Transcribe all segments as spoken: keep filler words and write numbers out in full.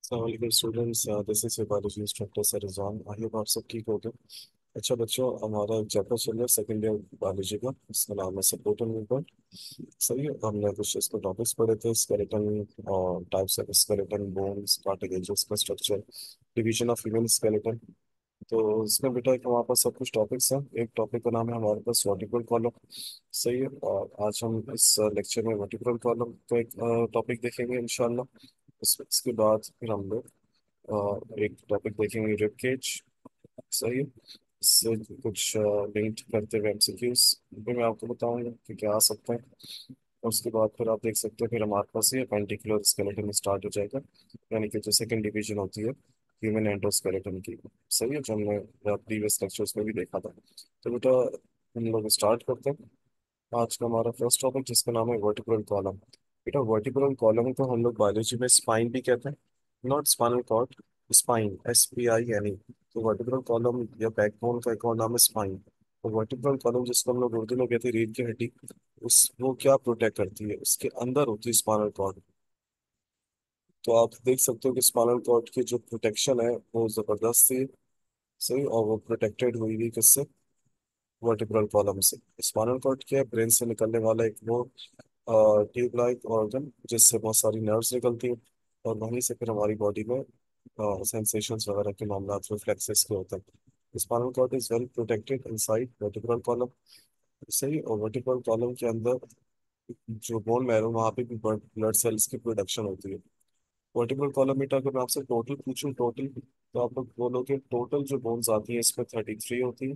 Assalamualaikum students, uh, this is your biology instructor Sir Rizwan. I hope आप सब ठीक हो गए। अच्छा बच्चों, हमारा एक चैप्टर चल रहा है सेकेंड ईयर बायोलॉजी का, इसका नाम है सपोर्ट एंड मूवमेंट। सही है, हमने कुछ इसको टॉपिक्स पढ़े थे, स्केलेटन और types of skeleton, bones, cartilages का structure, division of human skeleton. तो इसमें बेटा एक हमारे पास सब कुछ टॉपिक्स हैं। एक टॉपिक का नाम है हमारे पास वर्टिब्रल कॉलम। सही है, और आज हम इस लेक्चर में वर्टिब्रल कॉलम का एक टॉपिक देखेंगे इंशाल्लाह। इस, इसके बाद फिर हम लोग अ, एक टॉपिक देखेंगे रिब केज। सही है, इससे कुछ लिंक करते हुए एमसीक्यूज भी मैं आपको बताऊंगा कि क्या आ सकते हैं। और उसके बाद फिर आप देख सकते हैं, फिर हमारे पास ये पेंटिकुलर स्केलेटन स्टार्ट हो जाएगा, यानी कि जो सेकंड डिवीजन होती है ह्यूमन एंडोस्केलेटन की। सही है, जो हमने प्रीवियस लेक्चर्स में भी देखा था। तो बेटा हम लोग स्टार्ट करते हैं आज का हमारा फर्स्ट टॉपिक, जिसका नाम है वर्टिब्रल कॉलम। बेटा वर्टिब्रल कॉलम को हम लोग बायोलॉजी में स्पाइन भी कहते हैं, not spinal cord, spine, S P I N E. तो वर्टिब्रल कॉलम या बैकबोन का एक और नाम है स्पाइन। तो वर्टिब्रल कॉलम, जिसको हम लोग उर्दू में कहते हैं रीढ़ की हड्डी, उस वो क्या प्रोटेक्ट करती है, उसके अंदर होती है स्पाइनल कॉर्ड। तो आप देख सकते हो कि स्पाइनल कॉर्ड की जो प्रोटेक्शन है वो जबरदस्त थी। सही, और वो प्रोटेक्टेड हुई थी किससे? वर्टिब्रल कॉलम से। स्पाइनल कॉर्ड क्या है? ब्रेन से निकलने वाला एक वो ट्यूब लाइक ऑर्गन, जिससे बहुत सारी नर्व्स निकलती हैं, और वहीं से फिर हमारी बॉडी में सेंसेशंस वगैरह के मामला रिफ्लेक्सेस के होते हैं। Spinal cord is well protected inside vertebral column. सही, और वर्टिब्रल कॉलम के अंदर जो बोन मैरो, वहाँ पे भी ब्लड सेल्स की प्रोडक्शन होती है। वर्टिब्रल कॉलम मीटर अगर मैं आपसे टोटल पूछूं, टोटल, तो आप लोग बोलोगे टोटल जो बोन्स आती हैं इसमें थर्टी थ्री होती है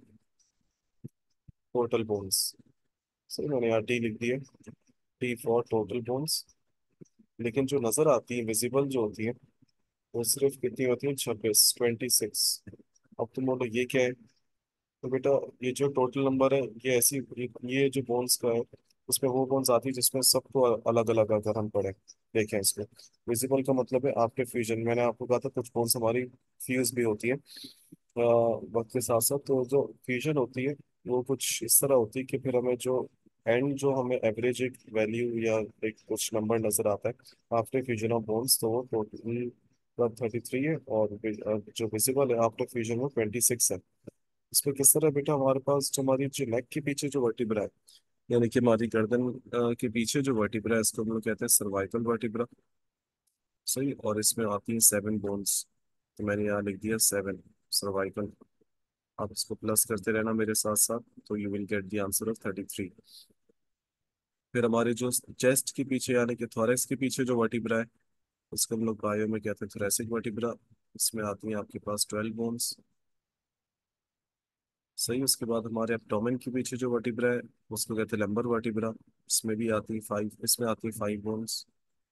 टोटल बोन्स। सही, मैंने यहाँ टी लिख दिया, टी फॉर टोटल बोन्स। लेकिन जो नजर आती है, विजिबल जो होती है, वो सिर्फ कितनी होती है? छब्बीस, ट्वेंटी सिक्स। अब तुम बोलो ये क्या है? तो बेटा ये जो टोटल नंबर है, ये ऐसी ये, ये जो बोन्स का है, उसमें वो बोन्स आती है जिसमें सबको अलग अलग अगर हम पढ़े देखें इसमें। विजिबल का मतलब है आफ्टर फ्यूजन। मैंने आपको कहा था कुछ बोन्स हमारी फ्यूज भी होती है अ, वक्त के साथ साथ। तो जो फ्यूजन होती है वो कुछ इस तरह होती है कि फिर हमें जो एंड जो हमें एवरेज एक वैल्यू या एक कुछ नंबर नजर आता है आफ्टर फ्यूजन ऑफ बोन्स, तो वो टोटल थर्टी थ्री है, और वि- अ, जो विजिबल है आफ्टर फ्यूजन वो ट्वेंटी सिक्स है। इसमें किस तरह बेटा, हमारे पास जो हमारी जो नेक के पीछे जो वर्टिब्रा है, यानी कि हमारी गर्दन अ, के पीछे जो वर्टिब्रा है, इसको हम लोग कहते हैं सर्वाइकल वर्टिब्रा। सही, और इसमें आती हैं सेवन बोन्स। तो मैंने यहाँ लिख दिया सेवन, सर्वाइकल। आप इसको प्लस करते रहना मेरे साथ साथ, तो you will get the answer of thirty three. फिर हमारे जो चेस्ट के पीछे यानी कि थोरैक्स के पीछे जो वर्टिब्रा है, उसको हम लोग बायो में कहते हैं थोरैसिक वर्टिब्रा। इसमें आती हैं आपके पास ट्वेल्व बोन्स। सही, उसके बाद हमारे एब्डोमेन के पीछे जो वर्टिब्रा है, उसको कहते हैं लंबर वर्टिब्रा। इसमें भी आती है फाइव, इसमें आती है फाइव बोन्स।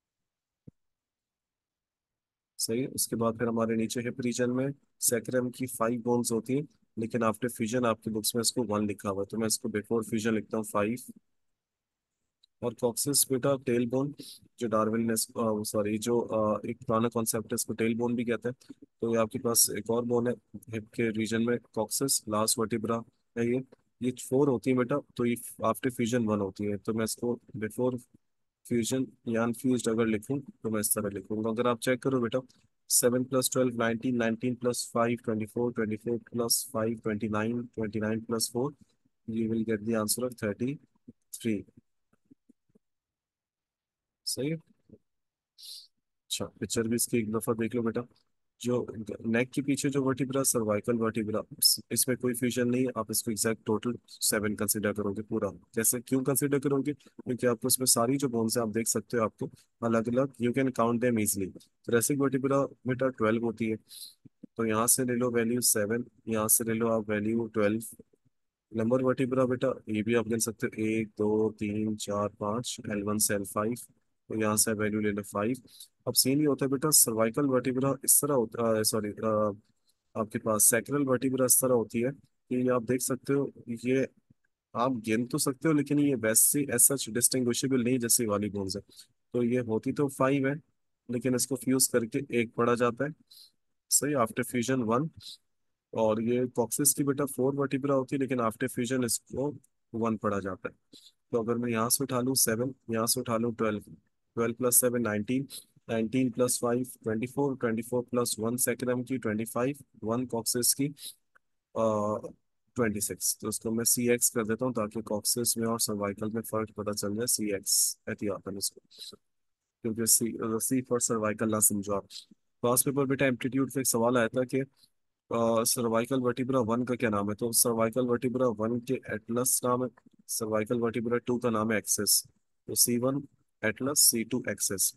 सही, उसके बाद फिर हमारे नीचे हिप रीजन में सैक्रम की फाइव बोन्स होती हैं, लेकिन आफ्टर फ्यूजन आपकी बुक्स में इसको वन लिखा हुआ है, तो मैं इसको बिफोर फ्यूजन लिखता हूँ फाइव। और कॉक्सिस बेटा टेल बोन, जो डार्विन ने, सॉरी, जो अ, एक पुराना कॉन्सेप्ट है, इसको टेल बोन भी कहते हैं। तो ये आपके पास एक और बोन है हिप के रीजन में, कॉक्सिस, लास्ट वर्टिब्रा है ये। ये फोर होती है बेटा, तो ये आफ्टर फ्यूजन वन होती है, तो मैं इसको बिफोर फ्यूजन या अनफ्यूज्ड अगर लिखूं तो मैं इस तरह लिखूंगा। अगर आप चेक करो बेटा, seven plus twelve nineteen, nineteen plus five twenty four, twenty four plus five twenty nine, twenty nine plus four, you will get the answer of thirty three. सही है। अच्छा, पिक्चर भी इसकी एक दफा देख लो बेटा। जो नेक के पीछे जो वर्टिब्रा, सर्वाइकल वर्टिब्रा, इसमें कोई फ्यूजन नहीं है, आप इसको एग्जैक्ट टोटल सेवन कंसिडर करोगे पूरा। जैसे क्यों कंसिडर करोगे? क्योंकि आपको इसमें सारी जो बोन्स है आप देख सकते हो, आपको अलग अलग, you can count them easily. Thoracic vertebra बेटा ट्वेल्व होती है, तो यहाँ से ले लो वैल्यू सेवन, यहाँ से ले लो आप वैल्यू ट्वेल्व। नंबर वर्टिब्रा बेटा ये भी आप गिन सकते हो, एक दो तीन चार पाँच, एल वन से एल फाइव, तो यहाँ से वैल्यू ले लो फाइव। अब सीन ये होता है बेटा, सर्वाइकल वर्टिब्रा इस तरह होता, सॉरी, आपके पास सैक्रल वर्टिब्रा इस तरह होती है कि आप देख सकते हो, ये आप गिन तो सकते हो, लेकिन ये वैसे एज सच डिस्टिंग्विशेबल नहीं जैसे वाली बोन्स है। तो ये होती तो फाइव है, लेकिन इसको फ्यूज करके एक पढ़ा जाता है। सही, आफ्टर फ्यूजन वन। और ये कॉक्सिस की बेटा फोर वर्टिब्रा होती है, लेकिन आफ्टर फ्यूजन इसको वन पढ़ा जाता है। तो अगर मैं यहाँ से उठा लूँ सेवन, यहाँ से उठा लूँ twelve, twelve plus seven nineteen, nineteen plus five twenty four, twenty four plus one sacrum की ट्वेंटी फाइव, वन कॉक्सिस की ट्वेंटी सिक्स। तो उसको मैं सी एक्स कर देता हूँ ताकि कॉक्सिस में और सर्वाइकल में फर्क पता चल जाए। सी एक्स एहतियातन इसको, क्योंकि सी सी फॉर सर्वाइकल ना समझो आप। पास पेपर बेटा एप्टीट्यूड पे एक सवाल आया था कि सर्वाइकल वर्टिब्रा वन का क्या नाम है। तो सर्वाइकल वर्टिब्रा वन के एटलस नाम है, सर्वाइकल वर्टिब्रा टू का नाम है एक्सेस। तो C one atlas, C two axis.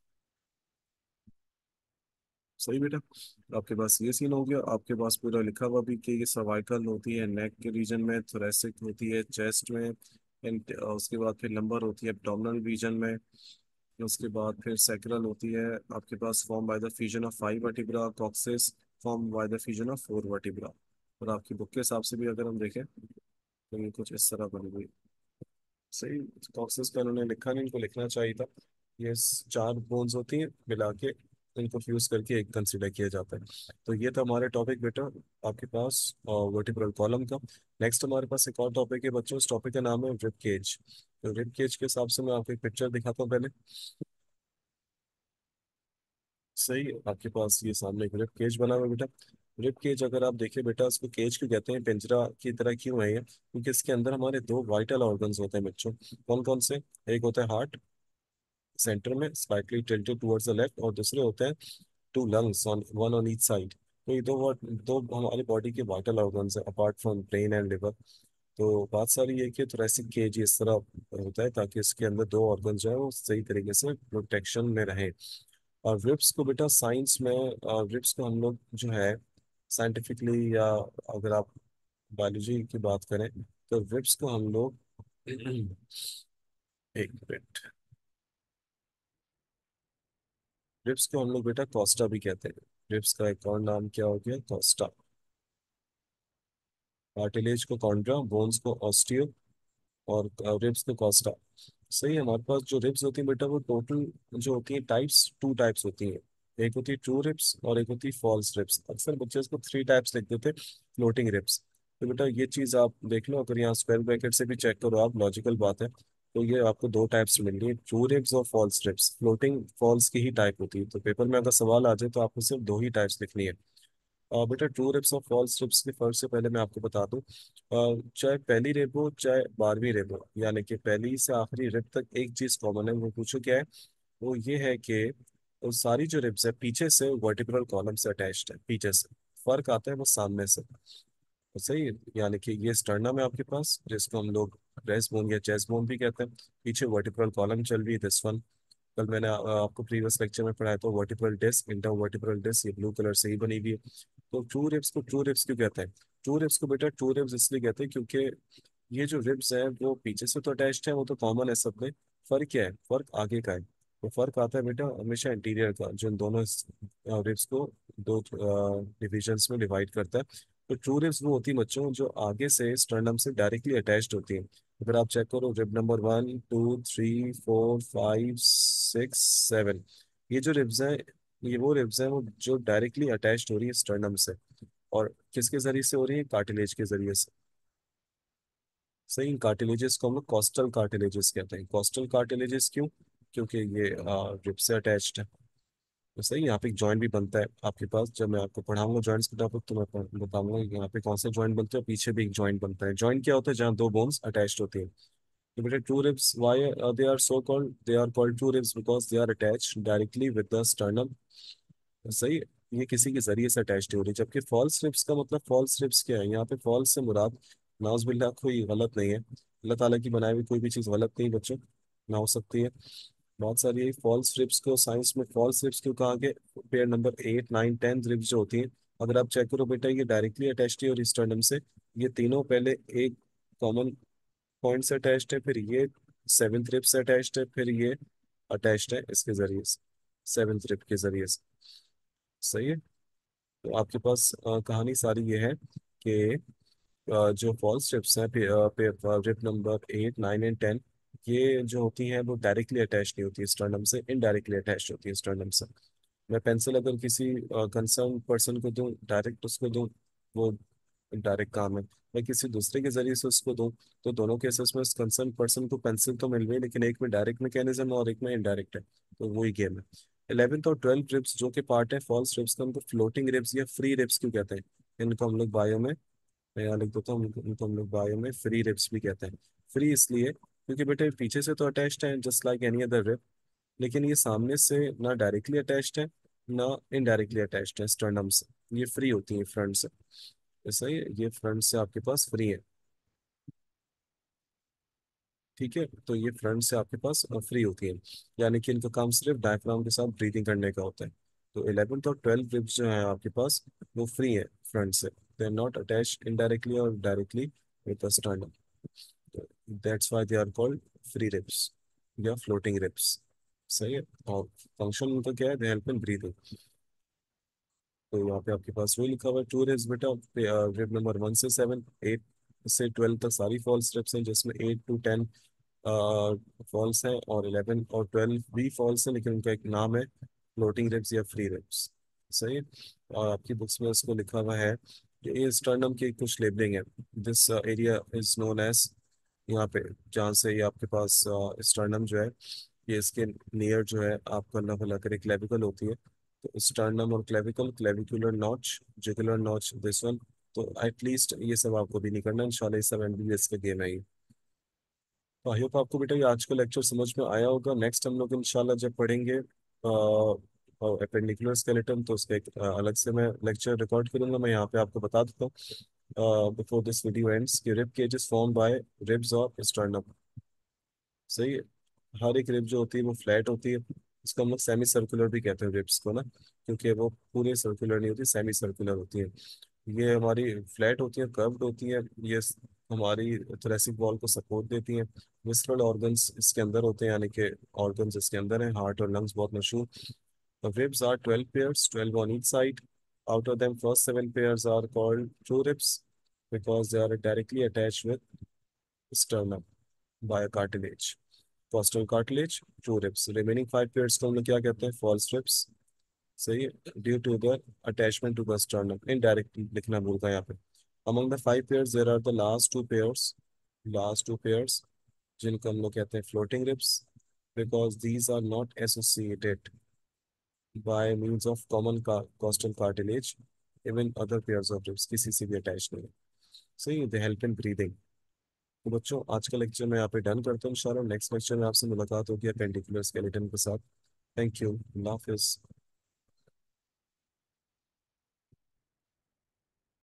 सही बेटा। आपके पास ये सीन हो गया। आपके पास पूरा लिखा हुआ भी कि ये सर्वाइकल होती है नेक के रीजन में, थोरेसिक होती है चेस्ट में, and, अ, उसके बाद फिर लंबर होती है एब्डोमिनल रीजन में। उसके बाद फिर सैक्रल होती है आपके पास form by the fusion of five vertebra, coccyx form by the fusion of four vertebra. और आपकी बुक के हिसाब से भी अगर हम देखें तो ये कुछ इस तरह बनी हुई। सही। कॉक्सिस का उन्होंने लिखा नहीं, इनको लिखना चाहिए था। ये स- चार बोन्स होती हैं मिला के, इनको फ्यूज करके एक कंसिडर किया जाता है। तो ये था हमारे टॉपिक बेटा आपके पास वर्टिब्रल कॉलम का। नेक्स्ट हमारे पास एक और टॉपिक है बच्चों, इस टॉपिक का नाम है रिब केज। तो रिब केज के हिसाब से मैं आपको एक पिक्चर दिखाता हूँ पहले। सही है। आपके पास ये सामने एक रिब केज बना हुआ है बेटा। रिब केज अगर आप देखें बेटा, इसको केज क्यों कहते हैं, पिंजरा की तरह क्यों है ये, क्योंकि इसके अंदर हमारे दो वाइटल ऑर्गन्स होते हैं बच्चों। कौन कौन से? एक होता है हार्ट, सेंटर में slightly tilted towards the left, और दूसरे होते हैं two lungs on one on each side. तो ये दो what- दो हमारी बॉडी के वाइटल ऑर्गन्स है apart from brain and liver. तो बात सारी ये कि थोरेसिक केज इस तरह होता है ताकि इसके अंदर दो ऑर्गन जो है वो सही तरीके से प्रोटेक्शन में रहे। और रिब्स को बेटा साइंस में, रिब्स को हम लोग जो है साइंटिफिकली, या अगर आप बायोलॉजी की बात करें तो रिब्स को हम लोग एक मिनट, रिब्स को हम लोग बेटा कोस्टा भी कहते हैं। रिब्स का एक और नाम क्या हो गया? कोस्टा। कार्टिलेज को कॉन्ड्रा, बोन्स को ऑस्टियो, और रिब्स को कोस्टा। सही है। हमारे पास जो रिब्स होती है बेटा वो टोटल जो होती है टाइप्स, टू टाइप्स होती है। एक होती है ट्रू रिब्स और एक होती है फॉल्स रिब्स। अक्सर बच्चे इसको थ्री टाइप्स लिख देते हैं, फ्लोटिंग रिब्स। तो बेटा ये चीज़ आप देख लो, अगर यहाँ स्क्वायर ब्रैकेट से भी चेक करो आप, लॉजिकल बात है। तो ये आपको दो टाइप्स मिल रही है, ट्रू रिब्स और फॉल्स रिब्स। फ्लोटिंग फॉल्स की ही टाइप होती है। तो पेपर में अगर सवाल आ जाए तो आपको सिर्फ दो ही टाइप्स लिखनी है। अ, बेटा ट्रू रिप्स और फॉल्स रिप्स के फर्क से पहले मैं आपको बता दूं, अ, चाहे पहली रिप हो चाहे बारहवीं रिप हो, यानी कि पहली से आखिरी रिप तक एक चीज कॉमन है। वो पूछो क्या है? वो ये है कि वो सारी जो रिप्स है पीछे से वर्टिब्रल कॉलम से अटैच्ड है, पीछे से। फर्क आता है वो सामने से। तो सही है। यानी कि ये स्टर्नम है आपके पास, जिसको हम लोग ब्रेस्ट बोन या चेस्ट बोन भी कहते हैं। पीछे वर्टिब्रल कॉलम चल रही है, दिस वन। कल मैंने आ, आपको प्रीवियस लेक्चर में पढ़ाया था vertebral disc, inter vertebral disc, ये ब्लू कलर से ही बनी हुई है। तो ट्रू रिब्स को ट्रू रिब्स क्यों कहते हैं? ट्रू रिब्स को बेटा ट्रू रिब्स इसलिए कहते हैं क्योंकि ये जो रिब्स है वो पीछे से तो अटैच्ड है, वो तो कॉमन है सब में। फर्क क्या है? फर्क आगे का है। तो फर्क आता है बेटा हमेशा इंटीरियर का, जो इन दोनों रिब्स को दो डिविजन्स में डिवाइड करता है। तो ट्रू रिब्स वो होती है बच्चों जो आगे से स्टर्नम से डायरेक्टली अटैच्ड होती है। अगर आप चेक करो rib number one two three four five six seven, ये जो रिब्स हैं, ये वो रिब्स हैं वो जो डायरेक्टली अटैच्ड हो रही है स्टर्नम से। और किसके जरिए से हो रही है? कार्टिलेज के जरिए से। सही। कार्टिलेजेस को हम लोग कॉस्टल कार्टिलेजेस कहते हैं। कॉस्टल कार्टिलेजेस क्यों? क्योंकि ये रिब से अटैच्ड है। तो सही। यहाँ पे एक जॉइंट भी बनता है आपके पास, जब मैं आपको पढ़ाऊंगा जॉइंट्स के टॉपिक तो मैं प- बताऊंगा कि यहाँ पे कौन से जॉइंट बनते हैं। पीछे भी एक जॉइंट बनता है। जॉइंट क्या होता है? जहाँ दो बोन्स अटैच्ड होते हैं। तो बेटा true ribs why they are so called, they are called true ribs because they are attached directly with the sternum. सही है। ये किसी के जरिए से अटैच्ड हो रही है। जबकि फॉल्स रिब्स का मतलब, फॉल्स रिब्स क्या है? यहाँ पे फॉल्स से मुराद नाउजुबिल्लाह कोई गलत नहीं है। अल्लाह ताला की बनाई हुई कोई भी चीज़ गलत नहीं बच्चों, ना हो सकती है। बहुत सारी फॉल्स रिब्स को साइंस में फॉल्स रिब्स क्यों कहा गया? Pair number eight nine tenth ribs जो होती हैं, अगर आप चेक करो बेटा, ये डायरेक्टली अटैच्ड है और स्टर्नम से। ये तीनों पहले एक कॉमन पॉइंट से अटैच्ड है, फिर ये सेवेंथ रिब से अटैच्ड है, फिर ये अटैच्ड है इसके जरिए से, सेवेंथ रिब के जरिए से। सही है। तो आपके पास अ, कहानी सारी ये है कि अ, जो फॉल्स रिब्स हैं, rib number eight nine and ten, ये जो होती हैं वो डायरेक्टली अटैच नहीं होती स्टर्नम से, इनडायरेक्टली अटैच होती है स्टर्नम से। मैं पेंसिल अगर किसी कंसर्न पर्सन को दूं, डायरेक्ट उसको दूं, वो डायरेक्ट काम है। मैं किसी दूसरे के जरिए से उसको दूं, तो दोनों केसेस में कंसर्न पर्सन को पेंसिल तो मिल गई, लेकिन एक में डायरेक्ट मैकेनिज्म और एक में इनडायरेक्ट है। तो वही गेम है। इलेवेंथ और ट्वेल्थ रिब्स जो कि पार्ट है फॉल्स रिब्स का, उनको फ्लोटिंग रिब्स या फ्री रिब्स क्यों कहते हैं? इनको हम लोग बायो में, मैं यहाँ लिख देता हूँ, इनको इनको हम लोग बायो में फ्री रिब्स भी कहते हैं। फ्री इसलिए क्योंकि बेटे पीछे से तो अटैच्ड है just like any other rib, लेकिन ये सामने से ना डायरेक्टली अटैच्ड है ना इनडायरेक्टली अटैच्ड है स्टर्नम से। ये फ्री होती है फ्रंट से। ऐसा ही ये फ्रंट से आपके पास फ्री है। ठीक है, तो ये फ्रंट से आपके पास फ्री होती है, यानी कि इनका काम सिर्फ डायफ्राम के साथ ब्रीथिंग करने का होता है। तो इलेवेंथ और ट्वेल्थ रिब्स जो है आपके पास वो फ्री है फ्रंट से, they are not attach indirectly और directly with the sternum. That's why they are called free ribs या फ्लोटिंग रिब्स। सही है। और फंक्शन उनका क्या है? They help in breathing. तो यहाँ पे आपके पास वही लिखा हुआ है टू रिब्स बेटा। रिब नंबर वन से सेवन, एट से ट्वेल्व तक सारी फॉल्स रिब्स हैं, जिसमें एट टू टेन फॉल्स हैं, और इलेवन और ट्वेल्व भी फॉल्स हैं, लेकिन उनका एक नाम है फ्लोटिंग रिब्स या फ्री रिब्स। सही है। और आपकी बुक्स में उसको लिखा हुआ है कि ये स्टर्नम की कुछ लेबलिंग है। This area is known as, यहाँ पे जहाँ से ये आपके पास स्टर्नम जो है, ये इसके नियर जो है आपका नफल कर क्लेविकल होती है। तो स्टर्नम और clavicle, clavicular notch, jugular notch, this one. तो एटलीस्ट ये सब आपको भी नहीं करना इंशाल्लाह, ये सब एमबीबीएस का गेम है ये। तो आई होप आपको बेटा ये आज का लेक्चर समझ में आया होगा। नेक्स्ट हम लोग इंशाल्लाह जब पढ़ेंगे एपेंडिकुलर स्केलेटन, तो उसका एक अ, अलग से मैं लेक्चर रिकॉर्ड करूंगा। मैं यहाँ पे आपको बता देता हूँ बिफोर दिस वीडियो एंड्स कि rib cage is form by ribs of sternum. सही है। हर एक रिब जो होती है वो फ्लैट होती है। इसको हम लोग सेमी सर्कुलर भी कहते हैं रिब्स को ना, क्योंकि वो पूरे सर्कुलर नहीं होती, सेमी सर्कुलर होती है। ये हमारी फ्लैट होती है, कर्व्ड होती है। ये स- हमारी थोरेसिक वॉल को सपोर्ट देती हैं। विस्रल ऑर्गन्स इसके अंदर होते हैं, यानी कि ऑर्गन्स इसके अंदर हैं, हार्ट और लंग्स बहुत मशहूर। The ribs are twelve pairs, twelve on each side. Out of them, first seven pairs are called true ribs because they are directly attached with sternum by a cartilage. Costal cartilage, true ribs. Remaining five pairs को हम लोग क्या कहते हैं? False ribs. सही है, due to the attachment to the sternum. Indirect लिखना भूल गया यहाँ पे। Among the five pairs there are the last two pairs, last two pairs जिनको हम लोग कहते हैं floating ribs, because these are not associated by means of common costal cartilage. Even other pairs of ribs किसी से भी attach नहीं है। सही, दे हेल्प इन ब्रीदिंग। तो बच्चों आज का लेक्चर मैं यहाँ पे डन करता हूँ इंशाल्लाह। नेक्स्ट लेक्चर में आपसे मुलाकात होगी पेंडिकुलर स्केलेटन के साथ। थैंक यू, अल्लाह हाफिज़।